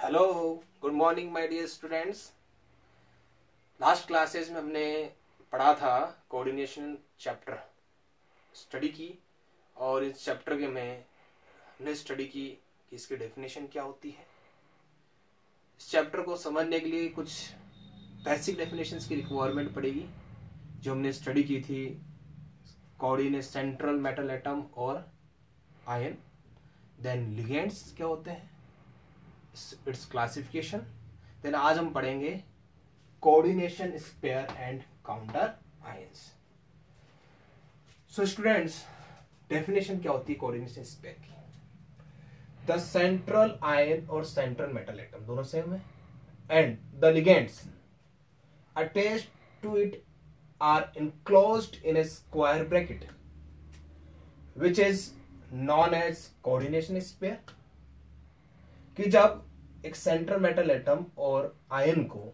Hello, good morning my dear students. Last classes में हमने पढ़ा था कोऑर्डिनेशन चैप्टर स्टडी की, और इस चैप्टर के में हमने स्टडी की कि इसकी डेफिनेशन क्या होती है। इस चैप्टर को समझने के लिए कुछ बेसिक डेफिनेशंस की रिक्वायरमेंट पड़ेगी जो हमने स्टडी की थी। कोऑर्डिनेट सेंट्रल मेटल एटम और आयन, देन लिगेंड्स क्या होते हैं, इट्स क्लासिफिकेशन। देन आज हम पढ़ेंगे coordination sphere and counter ions. So students, definition क्या होती है कोऑर्डिनेशन स्पेयर की? द सेंट्रल आयन और सेंट्रल मेटल एटम दोनों सेम है, and the ligands attached to it are enclosed in a square bracket which is known as coordination sphere। कि जब एक सेंट्रल मेटल एटम और आयन को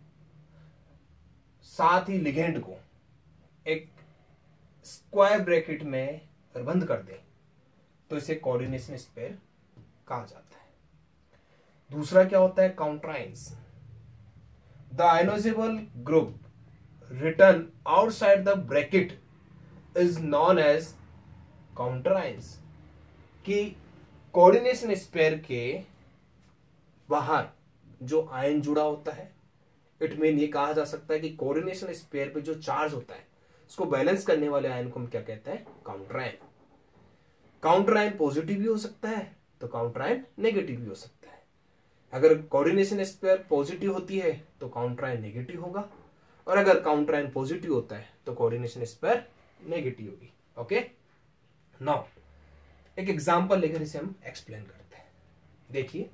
साथ ही लिगेंड को एक स्क्वायर ब्रैकेट में बंद कर दे तो इसे कोऑर्डिनेशन स्पेयर कहा जाता है। दूसरा क्या होता है? Counter ions. The ionizable group written outside the bracket is known as counter ions. कि कोऑर्डिनेशन स्पेयर के बाहर जो आयन जुड़ा होता है, इट मीन ये कहा जा सकता है कि कोऑर्डिनेशन स्पेयर पे जो चार्ज होता है उसको बैलेंस करने वाले आयन को हम क्या कहते हैं? Counter ion. Counter ion positive भी हो सकता है तो काउंटर आयन नेगेटिव भी हो सकता है। अगर कोऑर्डिनेशन स्पेयर पॉजिटिव होती है तो काउंटर आयन नेगेटिव होगा, और अगर काउंटर आयन पॉजिटिव होता है तो कोऑर्डिनेशन स्पेयर नेगेटिव होगी। ओके, नाउ एक एग्जांपल लेकर इसे हम एक्सप्लेन करते हैं। देखिए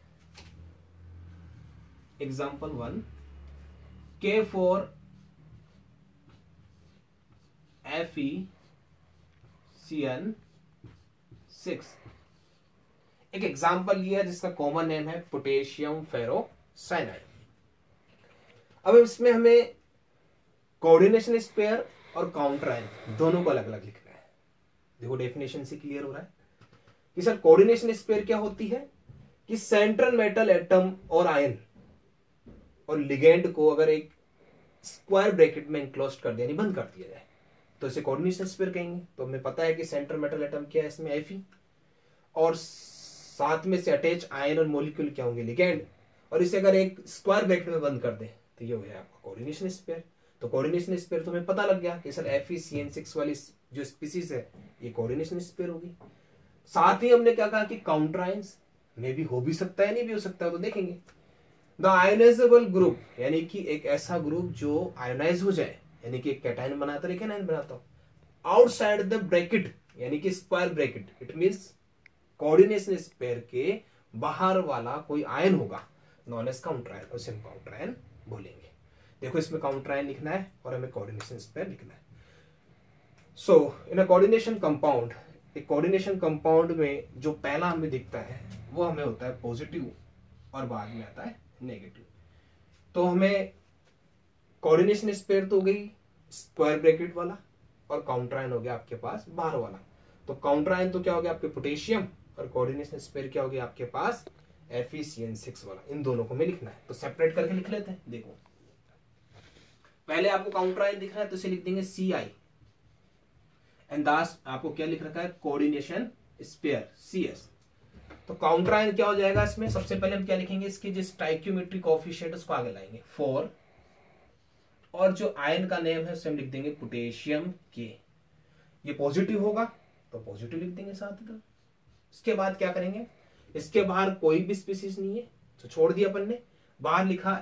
एग्जाम्पल 1, K4 FeCN6। एक एग्जाम्पल लिया जिसका कॉमन नेम है पोटेशियम फेरोसाइनाइड। अब इसमें हमें कोऑर्डिनेशन स्पेयर और काउंटर आयन दोनों को अलग अलग लिखना है। देखो डेफिनेशन से क्लियर हो रहा है कि सर कोऑर्डिनेशन स्पेयर क्या होती है कि सेंट्रल मेटल एटम और आयन और लिगेंड को अगर एक स्क्वायर ब्रैकेट में इनक्लोज कर दिया, यानी बंद कर दिया जाए, तो इसे कोऑर्डिनेशन स्पेयर कहेंगे। तो हमें पता है कि सेंट्रल मेटल एटम क्या है, इसमें Fe, और साथ में से अटैच आयन और मॉलिक्यूल क्या होंगे? लिगेंड। और इसे अगर एक स्क्वायर ब्रैकेट में बंद कर दे तो ये हो गया आपका कोऑर्डिनेशन स्पेयर। तो कोऑर्डिनेशन स्पेयर तो हमें पता लग गया कि सर FeCN6 वाली जो स्पीसीज है ये कोऑर्डिनेशन स्पेयर होगी। साथ ही हमने क्या कहा कि काउंटर आयंस में भी हो भी सकता है, नहीं भी हो सकता है, तो देखेंगे। द आयोनाइजेबल ग्रुप, यानी कि एक ऐसा ग्रुप जो आयोनाइज हो जाए, यानी कि एक कैटायन बनाता है, एक एनायन बनाता हो, आउटसाइड द ब्रैकेट यानी कि square bracket, it means coordination sphere के बाहर वाला कोई आयन होगा, नॉन एज काउंटर आयन, उसे हम काउंटर आयन बोलेंगे। देखो इसमें काउंटर आयन लिखना है और हमें कोऑर्डिनेशन स्पेयर लिखना है। So in a coordination compound, एक कोऑर्डिनेशन कंपाउंड में जो पहला हमें दिखता है वो हमें होता है पॉजिटिव और बाद में आता है नेगेटिव। तो हमें कोऑर्डिनेशन स्पेयर तो हो गई स्क्वायर ब्रैकेट वाला, और काउंटर आयन हो गया आपके पास बाहर वाला। तो काउंटर आयन तो क्या हो गया आपके पोटेशियम, और कोऑर्डिनेशन स्पेयर क्या हो गया आपके पास FeCN6 वाला। इन दोनों को हमें लिखना है, तो सेपरेट करके लिख लेते हैं। देखो पहले आपको काउंटर आयन दिख रहा है तो इसे लिख देंगे Ci, एंड दास आपको क्या लिख रखा है? Coordination sphere CS। तो काउंटर आयन क्या हो जाएगा इसमें? सबसे पहले हम क्या लिखेंगे? इसके जो स्टाइक्योमेट्रिक कोएफिशिएंट उसको आगे लाएंगे 4, और जो आयन का नेम है उसे हम लिख देंगे पोटेशियम K। ये पॉजिटिव होगा तो पॉजिटिव लिख देंगे साथ ही। इसके बाद क्या करेंगे? इसके बाहर कोई भी स्पीसीज नहीं है तो छोड़ दिया अपन ने, बाहर लिखा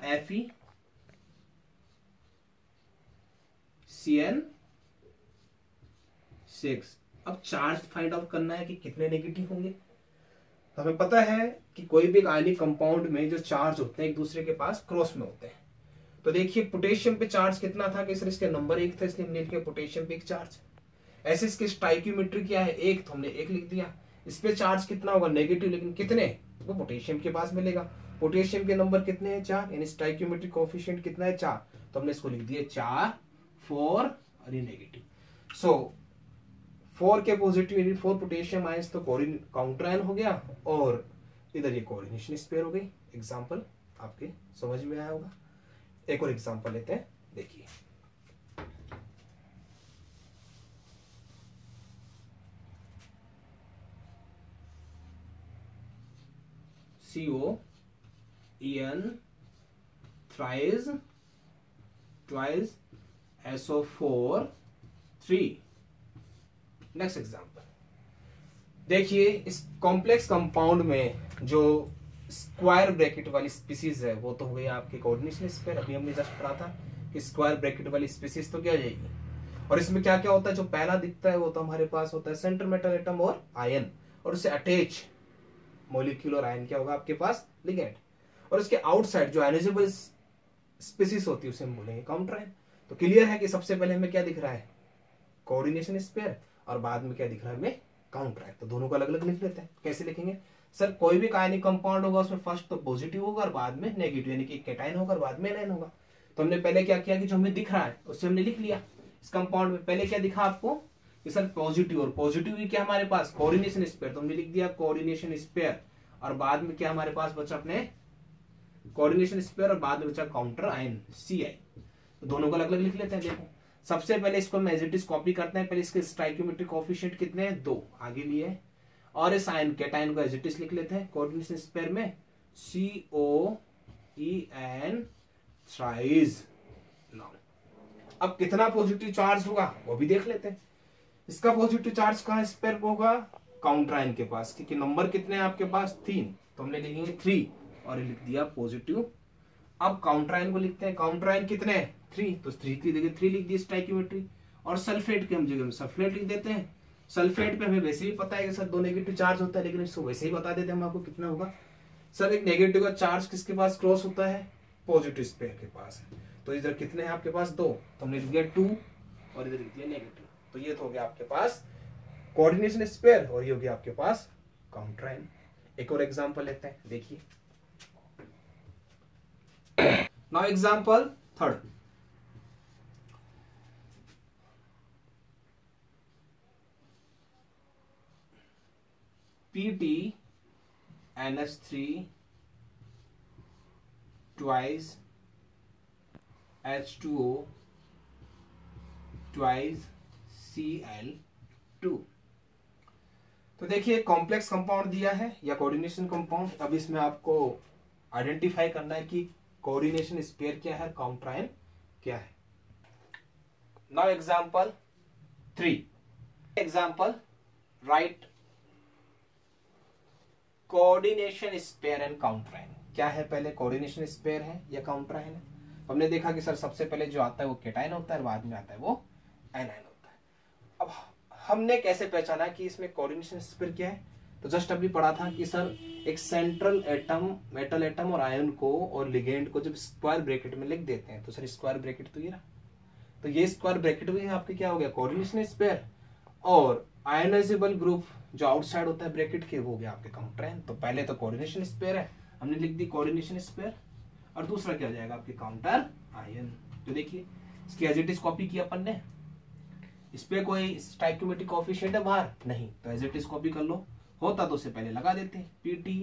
FeCN6। अब चार्ज फाइंड आउट करना है कि कितने नेगेटिव होंगे। हमें पता है कि कोई भी आयनिक कंपाउंड में जो चार्ज होते हैं एक दूसरे के पास क्रॉस में होते हैं। तो देखिए पोटेशियम पे चार्ज कितना था कि सर इसके नंबर 1 था, इसलिए हमने लिखा पोटेशियम पे एक चार्ज। ऐसे इसके स्टाइक्योमेट्री क्या है? 1, तो हमने 1 लिख दिया। इस पे चार्ज कितना होगा? नेगेटिव, लेकिन कितने? वो पोटेशियम के पास मिलेगा। पोटेशियम के नंबर कितने हैं? 4, यानी स्टाइक्योमेट्रिक कोएफिशिएंट कितना है? 4, तो हमने इसको लिख दिया 4, 4 और ये नेगेटिव। सो 4 के पॉजिटिव यानी 4 पोटेशियम आयंस तो काउंटर आयन हो गया, और इधर ये कोऑर्डिनेशन स्पेयर हो गई। एग्जांपल आपके समझ में आया होगा। एक और एग्जांपल लेते हैं, देखिए COEN thrice twice SO4 3। Next example देखिए, इस कॉम्प्लेक्स कंपाउंड में जो स्क्वायर ब्रैकेट वाली स्पीसीज है वो तो हो गई आपके कोऑर्डिनेशन स्पेयर। अभी हमने जस्ट पढ़ा था कि स्क्वायर ब्रैकेट वाली स्पीसीज तो क्या हो जाएगी। और इसमें क्या क्या होता है, जो पहला दिखता है वो तो हमारे पास होता है सेंटर मेटल एटम और आयन, और उससे अटैच मॉलिक्यूल और आयन क्या होगा आपके पास, लिगेंड। और इसके आउटसाइड जो आयनाइजेबल स्पीसीज होती है उसे हम बोलेंगे काउंटर आयन। तो क्लियर है कि सबसे पहले हमें क्या दिख रहा है, कोऑर्डिनेशन स्पेयर, और बाद में क्या दिख रहा है हमें, काउंटर आयन। तो दोनों को अलग अलग लिख लेते हैं। कैसे लिखेंगे सर, कोई भी आयनिक कंपाउंड होगा उसमें फर्स्ट तो पॉजिटिव होगा और बाद में नेगेटिव, यानी कि कैटायन होगा और बाद में एनायन होगा। तो हमने पहले क्या किया कि जो हमें दिख रहा है उससे हमने लिख लिया। इस कंपाउंड में पहले क्या दिखा आपको कि सर पॉजिटिव, और पॉजिटिव ही क्या हमारे पास कोऑर्डिनेशन स्पेयर, तो हमने लिख दिया कोऑर्डिनेशन स्पेयर। और बाद में क्या हमारे पास बचा अपने कोऑर्डिनेशन स्पेयर, और बाद में बचा काउंटर आयन CI। तो दोनों को अलग अलग लिख लेते हैं। देखो सबसे पहले इसको हम एज इट इज कॉपी करते हैं। पहले इसके स्टाइकियोमेट्रिक कोएफिशिएंट कितने हैं, 2 आगे लिए, और इस आयन कैटायन को एज इट इज लिख लेते हैं कोऑर्डिनेशन स्पेयर में COEN थ्राइस। अब कितना पॉजिटिव चार्ज होगा वो भी देख लेते हैं। इसका पॉजिटिव चार्ज कहां स्पेयर को होगा, काउंटर आयन के पास, क्योंकि नंबर कितने हैं आपके पास 3, तो हमने लिखेंगे 3 और लिख दिया पॉजिटिव। अब काउंटर आयन को लिखते हैं, काउंटर आयन कितने हैं 3, तो 3 की जगह 3 लिख दी स्टाइकियोमेट्री। और सल्फेट के हम जगह में सल्फेट लिख देते हैं। सल्फेट पे हमें वैसे भी पता है कि सर 2 नेगेटिव चार्ज होता है, लेकिन इसको वैसे ही बता देते हैं हम आपको कितना होगा। सर एक नेगेटिव का चार्ज किसके पास क्रॉस होता है, पॉजिटिव स्पेयर के पास है। तो इधर कितने हैं आपके पास 2, तो हमने लिख दिया 2 और इधर लिख दिया नेगेटिव। तो ये तो हो गया आपके पास कोऑर्डिनेशन स्पेयर और ये हो गया आपके पास काउंटर आयन। एक और एग्जांपल लेते हैं, देखिए now example third. PTNS3 twice H2O twice Cl2। तो देखिए कॉम्प्लेक्स कंपाउंड दिया है या कोऑर्डिनेशन कंपाउंड। अब इसमें आपको आइडेंटिफाई करना है कि कोऑर्डिनेशन स्पेयर क्या है, काउंटर आयन क्या है। Now example 3। Example write coordination sphere and counter ion. क्या है, पहले कोऑर्डिनेशन स्पेयर है या काउंटर आयन है। हमने देखा कि सर सबसे पहले जो आता है वो कैटायन होता है, बाद में आता है वो एनायन होता है। अब हमने कैसे पहचाना कि इसमें कोऑर्डिनेशन स्पेयर क्या है, तो जस्ट अभी पढ़ा था कि सर एक सेंट्रल एटम, मेटल एटम और आयन को और लिगेंड को जब स्क्वायर ब्रैकेट में लिख देते हैं तो सर स्क्वायर ब्रैकेट तो ये रहा, तो ये स्क्वायर ब्रैकेट भी आपके क्या हो गया कोऑर्डिनेशन स्पेयर। और आयनाइजेबल ग्रुप जो आउटसाइड होता है ब्रैकेट के वो गया आपके काउंटर आयन। तो पहले तो कोऑर्डिनेशन स्पेयर है, हमने लिख दी कोऑर्डिनेशन स्पेयर, और दूसरा क्या हो जाएगा आपके काउंटर आयन। तो देखिए इसकी एज इट इज कॉपी किया अपन ने, इस पे कोई स्टाइकियोमेट्रिक कोएफिशिएंट है बाहर नहीं, तो एज इट इज कॉपी कर लो। होता तो उसे पहले लगा देते हैं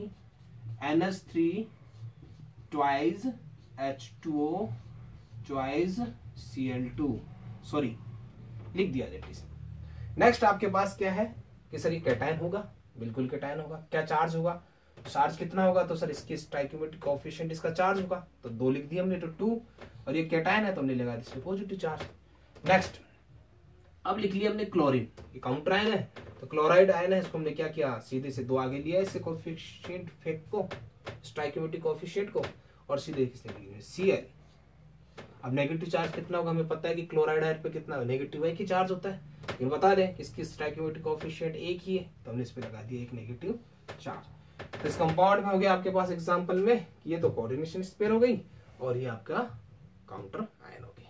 PTNS3 twice H2O twice Cl2, sorry लिख दिया एज इट इज। नेक्स्ट आपके पास क्या है कि सर ये कैटायन होगा, बिल्कुल कैटायन होगा। क्या चार्ज होगा, चार्ज कितना होगा, तो सर इसकी स्टाइकियोमेट्रिक कोएफिशिएंट इसका चार्ज होगा, तो 2 लिख दिया हमने, तो 2। और ये कैटायन है तो हमने लगा दिया पॉजिटिव चार्ज। नेक्स्ट अब लिख लिया हमने क्लोरीन, ये काउंटर आयन है, तो क्लोराइड आयन है, इसको हमने क्या किया सीधे से 2 आगे लिया इससे कोएफिशिएंट फेक को, स्टाइकियोमेट्रिक कोएफिशिएंट को, और सीधे किसने Cl। अब नेगेटिव चार्ज कितना होगा, हमें पता है कि क्लोराइड आयन पे कितना नेगेटिव है कि चार्ज होता है, लेकिन बता दें इसकी स्टाइकियोमेट्रिक कोएफिशिएंट 1 ही है, तो हमने इस पे लगा दिया 1 नेगेटिव चार्ज। तो इस कंपाउंड में हो गया आपके पास एग्जांपल में ये तो कोऑर्डिनेशन स्पेयर हो गई और ये आपका काउंटर आयन हो गया।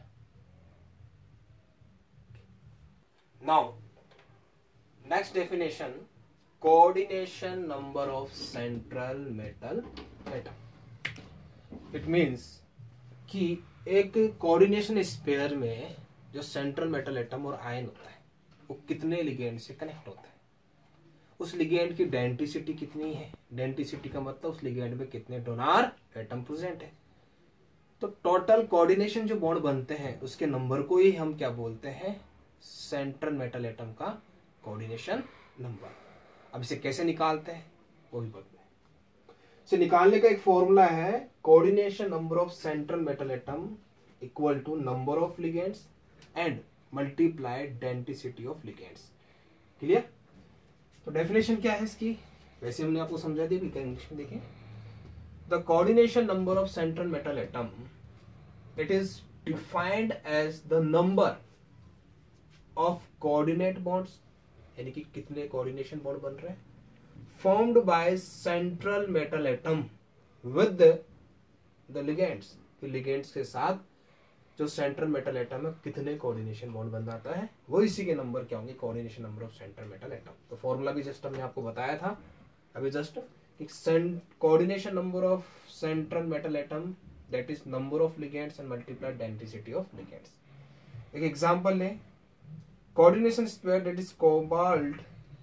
Now next definition, coordination number of central metal atom. It means कि एक कोऑर्डिनेशन स्पेयर में जो सेंट्रल मेटल एटम और आयन होता है वो कितने लिगेंड से कनेक्ट होता है, उस लिगेंड की डेंसिटी कितनी है। डेंसिटी का मतलब उस लिगेंड में कितने डोनर एटम प्रेजेंट है। तो टोटल कोऑर्डिनेशन जो बॉन्ड बनते हैं उसके नंबर को ही हम क्या बोलते हैं, सेंट्रल मेटल एटम का कोऑर्डिनेशन नंबर। अब इसे कैसे निकालते हैं वो भी बताते हैं। इसे निकालने का एक फॉर्मूला है, coordination number of central metal atom equal to number of ligands and multiplied density of ligands. Clear. तो डेफिनेशन क्या है इसकी, वैसे हमने आपको समझा दी, भी इंग्लिश में देखें। The coordination number of central metal atom, it is defined as the number of coordinate bonds, यानी कि कितने कोऑर्डिनेशन बॉन्ड बन रहे हैं, formed by central metal atom with the ligands. Ligands के साथ जो सेंट्रल मेटल एटम है कितने कोऑर्डिनेशन बॉन्ड बनाता है, वो इसी के नंबर क्या होंगे, coordination number of central metal atom. तो फॉर्मूला भी जस्ट हमने आपको बताया था अभी just, coordination number of central metal atom that is number of ligands and multiplied density of ligands. एक एग्जांपल लें, coordination square that is cobalt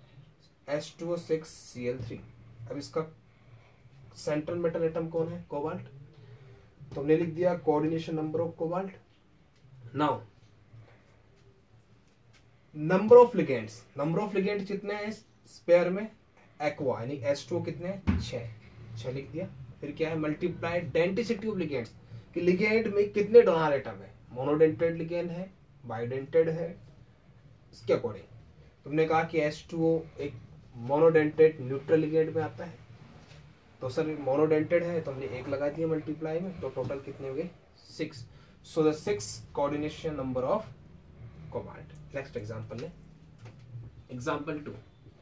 H2O6Cl3। अब इसका सेंट्रल मेटल एटम कौन है, कोबाल्ट, तो हमने लिख दिया coordination number of cobalt. Now number of ligands, number of ligand कितने हैं स्पेयर में, एक्वा यानी H2O कितने हैं, 6 लिख दिया। फिर क्या है, मल्टीप्लाइड डेंसिटी ऑफ लिगेंड्स, कि लिगेंड में कितने डोनर एटम है, मोनोडेंटेड लिगेंड है, बाइडेंटेड है, इसके अकॉर्डिंग तुमने कहा कि H2O एक मोनोडेंटेड न्यूट्रल लिगेंड में आता है, तो सर मोनोडेंटेड है तो हमने 1 लगा दिया मल्टीप्लाई में, तो टोटल कितने हो गए 6। So the 6 coordination number of cobalt. Next example ले, example 2,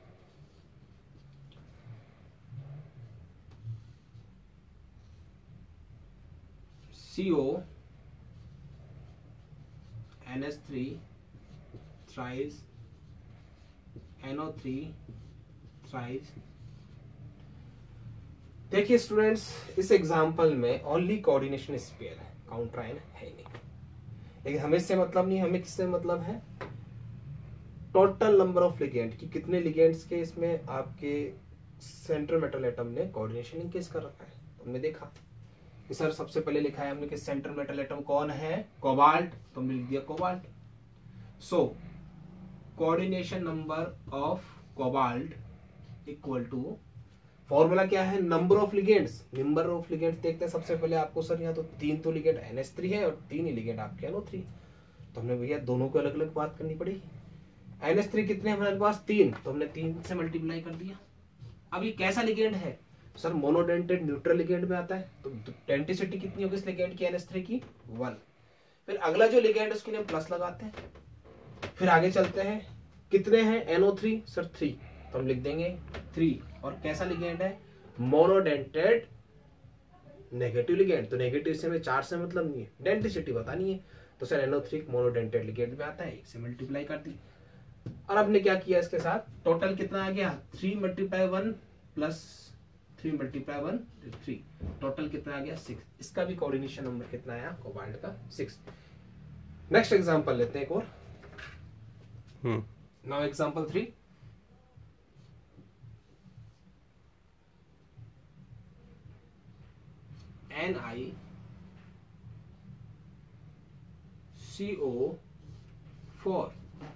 CO NH3 thrice NO3 thrice। देखिए स्टूडेंट्स, इस एग्जांपल में ओनली कोऑर्डिनेशन स्पेयर है, काउंटर आयन है नहीं, लेकिन हमें इससे मतलब नहीं, हमें किससे मतलब है, टोटल नंबर ऑफ लिगेंड, कि कितने लिगेंड्स के इसमें आपके सेंट्रल मेटल एटम ने कोऑर्डिनेशन इंकेज कर रखा है। हमने देखा कि सर सबसे पहले लिखा है हमने कि सेंट्रल मेटल एटम कौन है, कोबाल्ट, तो हमने लिख दिया cobalt. So coordination number of cobalt equal to, formula क्या है, number of ligands. Number of ligands देखते हैं सबसे पहले आपको, सर यहाँ तो 3 तो लिगेंड NH3 है और 3 ही लिगेंड आपके NO3, तो हमने भैया दोनों को अलग अलग बात करनी पड़ेगी। NH3 कितने हमारे पास 3, तो हमने 3 से मल्टीप्लाई कर दिया। अब ये कैसा लिगेंड है, सर मोनोडेंटेड न्यूट्रल लिगेंड में आता है, तो डेंसिटी कितनी होगी इस लिगेंड की NH3 की 1। फिर अगला जो लिगेंड है उसके लिए हम प्लस लगाते हैं। फिर आगे चलते हैं, कितने हैं NO3, सर 3, तो हम लिख देंगे 3। और कैसा लिगेंड है, मोनोडेंटेड नेगेटिव लिगेंड, तो नेगेटिव से हमें 4 से मतलब नहीं है, डेंसिटी बतानी है, तो सर NO3 मोनोडेंटेड लिगेंड में आता है, 1 से मल्टीप्लाई कर दी। और आपने क्या किया इसके साथ, टोटल कितना आ गया 3 × 1 प्लस 3 × 1 3, टोटल कितना आ गया 6। इसका भी कोऑर्डिनेशन नंबर कितना आया कोबाल्ट का 6। नेक्स्ट एग्जांपल लेते हैं एक और। Now example 3, NiCO4।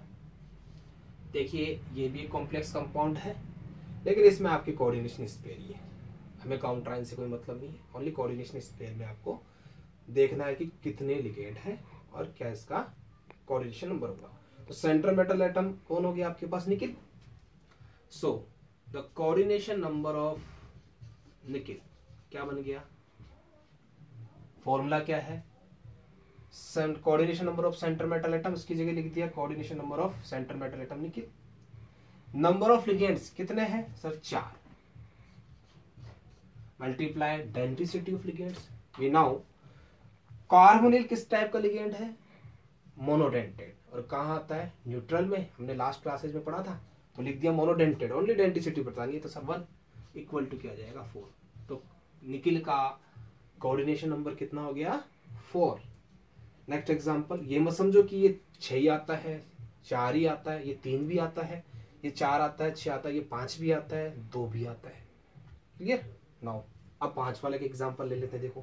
देखिए ये भी एक कॉम्प्लेक्स कंपाउंड है, लेकिन इसमें आपकी कोऑर्डिनेशन स्पेयर ही है, हमें काउंटर आयन से कोई मतलब नहीं है, ओनली कोऑर्डिनेशन स्पेयर में आपको देखना है कि कितने लिगेंड है और क्या इसका कोऑर्डिनेशन नंबर होगा। तो सेंट्रल मेटल एटम कौन हो गया आपके पास, nickel. So the coordination number of nickel क्या बन गया, फॉर्मूला क्या है, coordination number of central metal atom, इसकी जगह लिख दिया coordination number of central metal atom nickel. Number of ligands कितने हैं, sir 4, multiply density of ligands. We now carbonyl किस टाइप का लिगेंड है, मोनोडेंटेड, और कहां आता है, न्यूट्रल में, हमने लास्ट क्लासेज में पढ़ा था, तो लिख दिया मोनोडेंटेड, ओनली डेंसिटी बतानी है, तो सब 1 इक्वल टू क्या जाएगा 4। तो निकिल का कोऑर्डिनेशन नंबर कितना हो गया 4। नेक्स्ट एग्जांपल, ये मत समझो कि ये 6 ही आता है, 4 ही आता है, ये 3 भी आता है, ये 4 आता है, 6 आता है, ये 5 भी आता है, 2 भी आता है। क्लियर? नाउ अब 5 वाले के एग्जांपल ले लेते हैं। देखो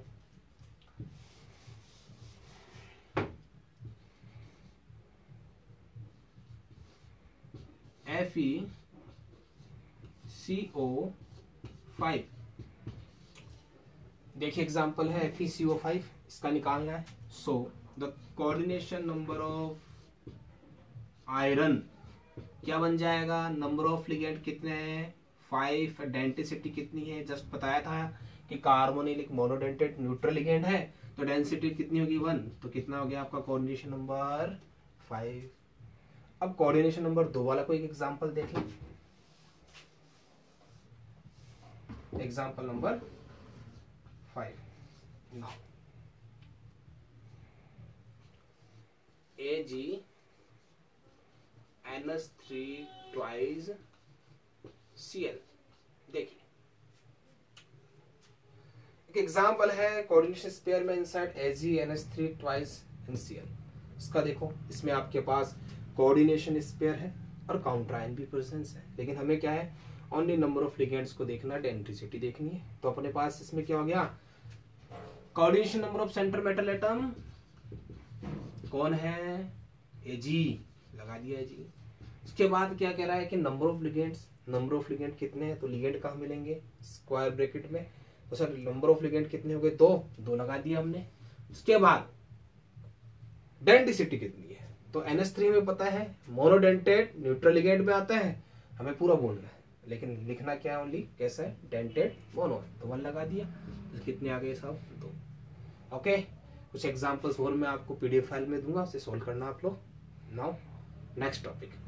FeCO5, देखिए एग्जांपल है FeCO5, इसका निकालना है। So the coordination number of iron क्या बन जाएगा, नंबर ऑफ लिगेंड कितने हैं 5, डेंसिटी कितनी है, जस्ट बताया था कि कार्बोनिल एक मोनोडेंटेड न्यूट्रल लिगेंड है, तो डेंसिटी कितनी होगी 1, तो कितना हो गया आपका कोऑर्डिनेशन नंबर 5। अब कोऑर्डिनेशन नंबर 2 वाला कोई एग्जांपल देख लें। Example number 5, now AgNH3 twice Cl। देखिए एक एग्जांपल है कोऑर्डिनेशन स्पेयर में इनसाइड AgNH3 twice NCl। इसका देखो, इसमें आपके पास कोऑर्डिनेशन स्पेयर है और काउंटर आयन भी प्रेजेंस है, लेकिन हमें क्या है ओनली नंबर ऑफ लिगेंड्स को देखना, डेंसिटी देखनी है। तो अपने पास इसमें क्या हो गया, coordination number of center metal atom कौन है, Ag, लगा दिया Ag। इसके बाद क्या कह रहा है कि number of ligands, number of ligand कितने हैं, तो लिगेंड कहाँ मिलेंगे स्क्वायर ब्रैकेट में, तो सर नंबर ऑफ लिगेंड कितने हो गए, 2 लगा दिया हमने। उसके बाद डेंसिटी कितनी है, तो NH3 में पता है मोनोडेंटेड न्यूट्रल लिगेंड में आता है, हमें पूरा बोलना है, लेकिन लिखना क्या है ओनली कैसा है, डेंटेड मोनो, तो 1 लगा दिया। तो कितने आ गए साहब, 2। ओके, कुछ एग्जांपल्स और मैं आपको PDF फाइल में दूंगा, उसे सोल्व करना आप लोग। Now next topic.